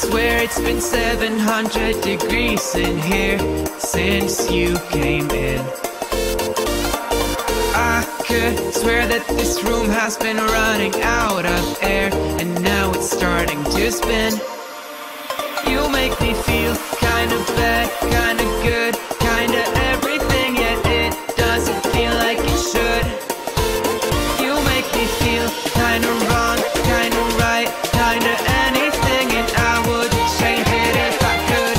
swear it's been 700 degrees in here since you came in. I could swear that this room has been running out of air, and now it's starting to spin. You make me feel kinda bad, kinda good, kinda everything, yet it doesn't feel like it should. You make me feel kinda wrong, kinda right, kinda anything, and I would change it if I could.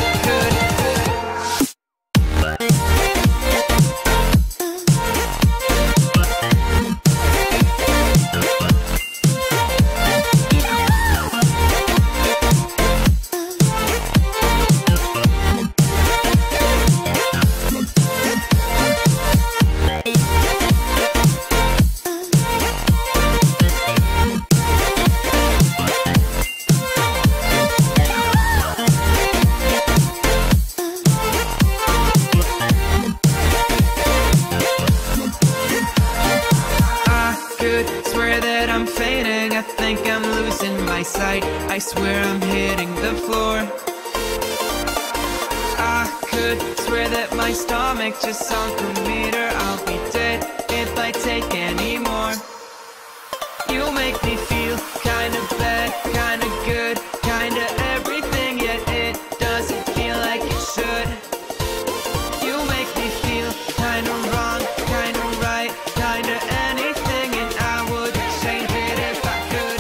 Swear that I'm fainting, I think I'm losing my sight, I swear I'm hitting the floor. I could swear that my stomach just sunk a meter, I'll be dead if I take any more. You make me feel kinda bad, kinda good, kinda everything, yet it doesn't feel like it should. You make me feel kinda wrong, kinda right, kinda anything, and I would change it if I could.